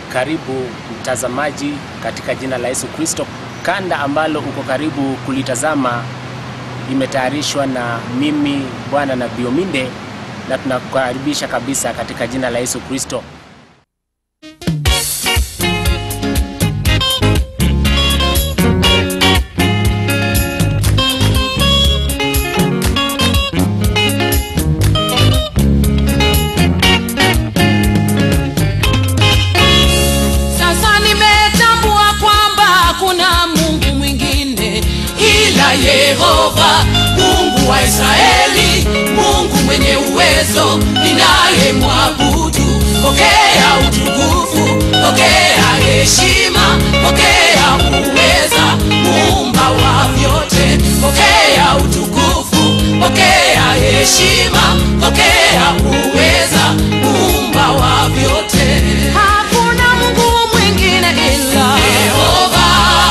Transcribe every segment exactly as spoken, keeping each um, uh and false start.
Karibu mtazamaji katika jina la Yesu Kristo. Kanda ambalo uko karibu kulitazama imetayarishwa na mimi Bwana Nabii Ominde, na tunakukaribisha kabisa katika jina la Yesu Kristo. Yehova, Mungu wa Israeli, Mungu mwenye uwezo, ninaye mwabudu. Pokea utukufu, pokea heshima, pokea uweza, Muumba wa vyote. Pokea utukufu, pokea heshima, pokea uweza, Muumba wa vyote. Hakuna Mungu mwingine ila Yehova.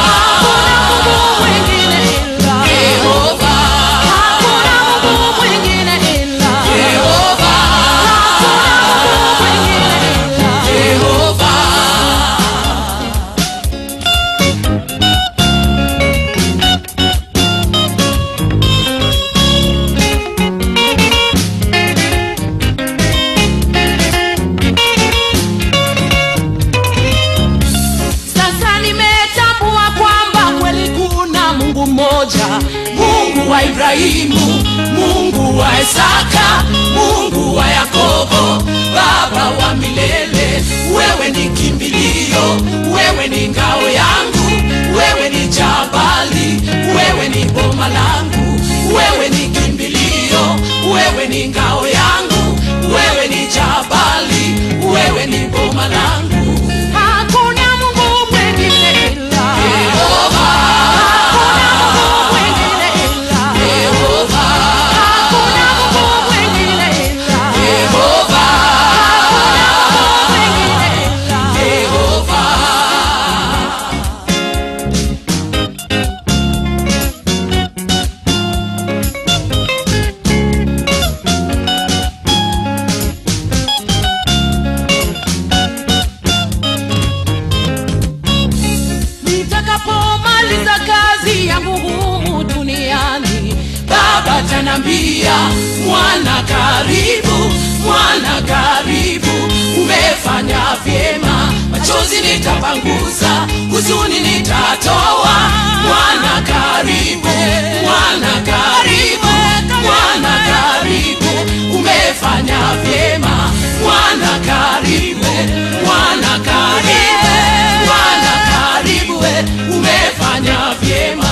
Mungu wa Ibrahimu, Mungu wa Isaka, Mungu wa Yakobo, Baba wa milele. Wewe ni kimbilio, wewe ni ngao yangu, wewe ni jabali, wewe ni boma langu. Wewe ni kimbilio, wewe ni ngao yangu, wewe ni jabali, wewe ni boma langu. Hakuna Mungu mwingine ila Yehova. Tanambia, mwana karibu, mwana karibu, umefanya vyema. Machozi nitapanguza, huzuni nitatoa. Mwana karibu, mwana karibu, mwana karibu, umefanya vyema. Mwana karibu, mwana karibu, mwana karibu, umefanya vyema.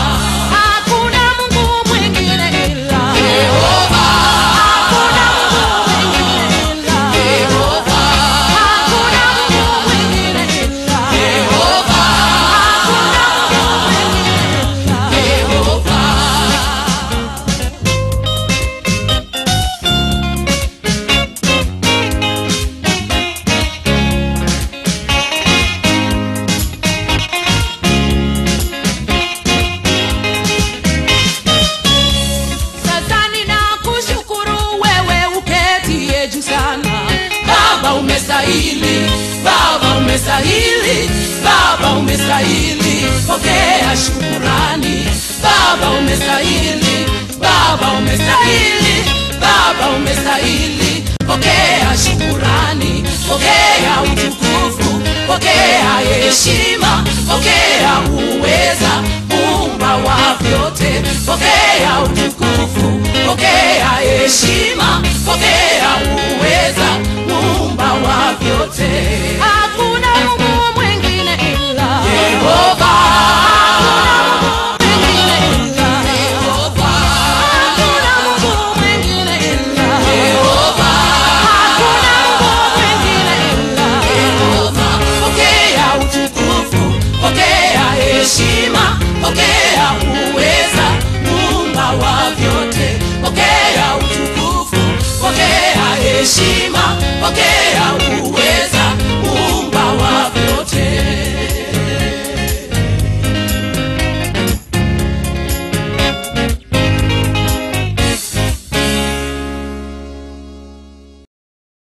Baba umestahili, Baba umestahili, pokea shukrani. Baba umestahili, Baba umestahili, Baba umestahili, pokea shukrani. Pokea utukufu, pokea heshima, pokea uweza, Muumba wa vyote. Pokea utukufu, pokea heshima, pokea uweza, Muumba wa vyote.